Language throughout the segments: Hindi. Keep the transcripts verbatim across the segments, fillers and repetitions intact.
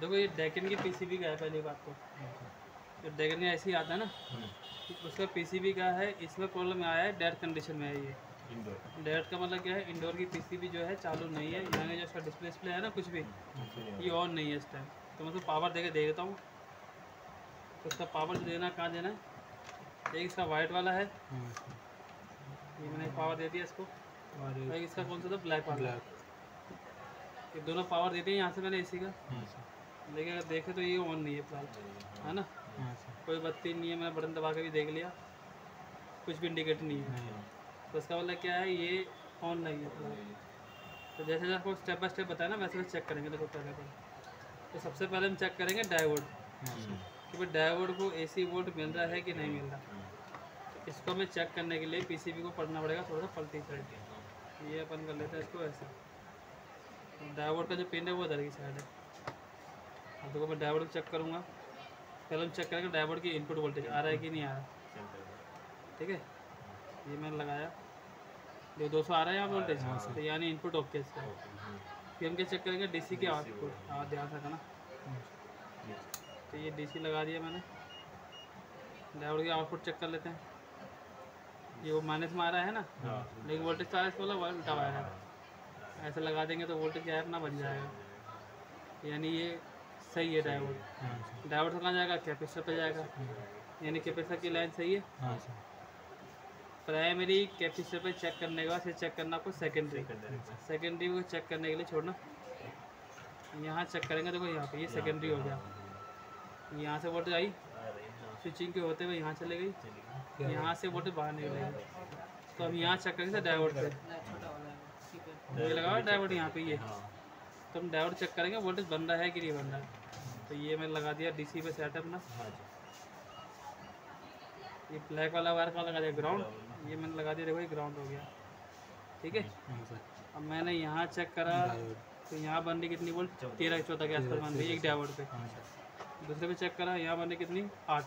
देखो ये डेकन की पीसीबी का है पहली बात तो। तो डेकन का ऐसे ही आता है ना, तो उसका पीसीबी का है। इसमें प्रॉब्लम आया है डेड कंडीशन में है ये। इंडोर डेड का मतलब क्या है, इंडोर की पीसीबी जो है चालू नहीं है, यानी जो इसका डिस्प्ले डिस्प्ले है ना कुछ भी ये ऑन नहीं है इस टाइम। तो मैं तो पावर दे के दे देता हूँ। तो उसका पावर देना कहाँ देना है, एक इसका वाइट वाला है, ये मैंने पावर दे दिया इसको, और एक इसका कौन सा था, ब्लैक वाला। ये दोनों पावर दे दिए यहाँ से मैंने इसी का, लेकिन अगर देखें तो ये ऑन नहीं है फिलहाल, है ना। कोई बत्ती नहीं है, मैंने बटन दबा के भी देख लिया, कुछ भी इंडिकेटर नहीं है। तो इसका मतलब क्या है, ये ऑन नहीं है फिलहाल। तो जैसे जैसे आपको स्टेप बाय स्टेप बताया ना, वैसे वैसे चेक करेंगे। देखो पहले तो तो सबसे पहले हम चेक करेंगे डायोड कि भाई डायोड को एसी वोल्ट मिल रहा है कि नहीं मिल रहा। इसको हमें चेक करने के लिए पीसीबी को पढ़ना पड़ेगा थोड़ा सा पलटी साइड। ये अपन कर लेते हैं इसको ऐसे। डायोड का जो पिन है वो इधर की साइड है। अब देखो मैं डायोड चेक करूँगा। पहले हम चेक करेंगे डायोड की इनपुट वोल्टेज आ रहा है कि नहीं आ रहा। ठीक है, ये मैंने लगाया, जो दो सौ आ रहा है यहाँ वोल्टेज, तो यानी इनपुट ओके इसका। फिर हम क्या चेक करेंगे, डीसी के आउटपुट। हाँ ध्यान रखना ना। तो ये डीसी लगा दिया मैंने। डायोड के आउटपुट चेक कर लेते हैं। ये वो माइनस में आ रहा है ना, लेकिन वोल्टेज तो आ रहा है, इसको उल्टा आया है। ऐसे लगा देंगे तो वोल्टेज गैप ना बन जाएगा, यानी ये सही है डायोड। डायोड कहाँ जाएगा, कैपेसिटर पे जाएगा, यानी कैपेसिटर की लाइन सही है। प्राइमरी कैपेसिटर पे चेक करने के बाद फिर चेक करना आपको सेकेंडरी। सेकेंडरी को चेक करने के लिए छोड़ना, यहाँ चेक करेंगे। देखो यहाँ पे ये सेकेंडरी हो गया, यहाँ से वोल्टेज आई, स्विचिंग के होते हुए यहाँ चले गई, यहाँ से वोल्टेज बाहर निकलेगी। तो हम यहाँ चेक करेंगे डायोड पे, ये लगा हुआ डायोड यहाँ पे ये। तो हम डायोड चेक करेंगे वोल्टेज बन रहा है कि नहीं बन रहा है। तो ये मैंने लगा दिया डीसी पे सेटअप ना। ये ब्लैक वाला वायर कहाँ लगा दिया, ग्राउंड। ये मैंने लगा दिया, देखो ये ग्राउंड हो गया। ठीक है, अब मैंने यहाँ चेक करा तो यहाँ बन रही कितनी वोल्ट, तेरह चौदह के आसपास बन रही है एक डायोड पे। दूसरे पे चेक करा, यहाँ बन रही कितनी, आठ।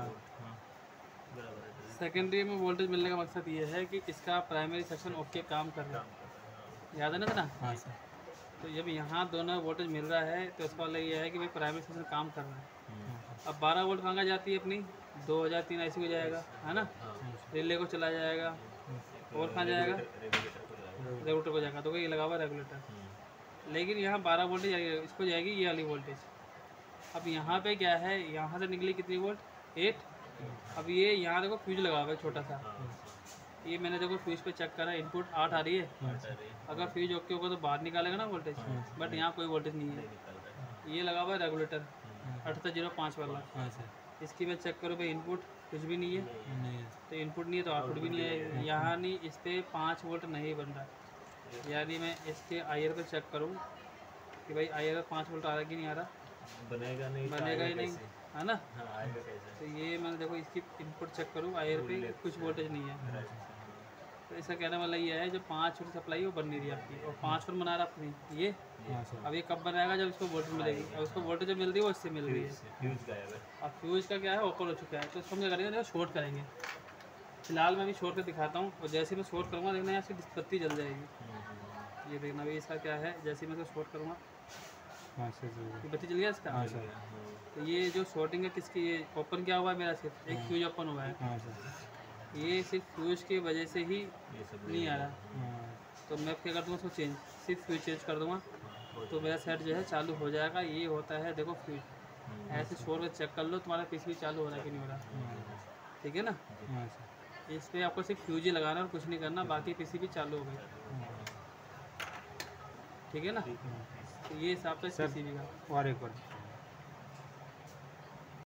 सेकेंडरी में वोल्टेज मिलने का मकसद ये है कि इसका प्राइमरी सेक्शन ओके काम कर रहा है, याद है ना सर। हाँ सर। तो जब यहाँ दोनों वोल्टेज मिल रहा है तो इसका मतलब ये है कि भाई प्राइमरी सेक्शन काम कर रहा है। अब बारह वोल्ट कहाँ जाती है अपनी, दो हज़ार तीन ऐसी को जाएगा, है ना। रिले को चला जाएगा, और कहाँ जाएगा, रेगुलेटर को जाएगा। तो ये लगा हुआ रेगुलेटर, लेकिन यहाँ बारह वोल्टेज जाएगी, इसको जाएगी ये वाली वोल्टेज। अब यहाँ पे क्या है, यहाँ से निकली कितनी वोल्ट, एट। अब ये यहाँ देखो फ्यूज लगा हुआ है छोटा सा, ये मैंने देखो फ्यूज पे चेक करा, इनपुट आठ आ रही है। अगर फ्यूज ओके होगा तो बाहर निकालेगा ना वोल्टेज, बट यहाँ कोई वोल्टेज नहीं है। ये लगा हुआ है रेगुलेटर अठहत्तर जीरो पाँच वाला। इसकी मैं चेक करूँ भाई, इनपुट कुछ भी नहीं है, तो इनपुट नहीं है तो आउटपुट भी नहीं है। यहाँ नहीं, इस पर पाँच वोल्ट नहीं बन रहा, यानी मैं इसके आई आर पर चेक करूँ कि भाई आई आर पर पाँच वोल्ट आ रहा है कि नहीं आ रहा। बनेगा नहीं, बनेगा ही नहीं, है ना। हाँ, आएगा कैसे? तो ये मैंने देखो इसकी इनपुट चेक करूँ, आई आर पे कुछ वोल्टेज नहीं है। तो इसका कहने वाला ये है, जो पाँच वोल्ट सप्लाई वो बन नहीं रही आपकी, और पाँच वोल्ट बना रहा अपनी ये। अब ये कब बनाएगा, जब इसको वोल्टेज मिलेगी। अब इसको वोल्टेज जो मिल रही है वो इससे मिल रही है। अब फ्यूज का क्या है, ओपन हो चुका है। तो इसको हम क्या करेंगे, देखो शॉर्ट करेंगे। फिलहाल मैं अभी शॉर्ट कर दिखाता हूँ, और जैसे मैं शॉर्ट करूँगा देखना यहाँ से बत्ती जल जाएगी। ये देखना भाई, इसका क्या है, जैसे मैं इसको शॉर्ट करूँगा बत्ती जल गया इसका। तो ये जो शॉर्टिंग है किसकी, ये ओपन क्या हुआ है मेरा, सिर्फ एक फ्यूज ओपन हुआ है। ये सिर्फ फ्यूज की वजह से ही नहीं आ रहा। तो मैं क्या कर दूँगा, उसको चेंज, सिर्फ फ्यूज चेंज कर दूँगा तो मेरा सेट जो है चालू हो जाएगा। ये होता है देखो फ्यूज, ऐसे छोड़ कर चेक कर लो तुम्हारा पीसीबी चालू हो रहा है कि नहीं हो रहा। ठीक है ना, इस पर आपको सिर्फ फ्यूज ही लगाना और कुछ नहीं करना, बाकी पीसीबी चालू हो गई। ठीक है ना, तो ये हिसाब से पीसीबी का। और एक बार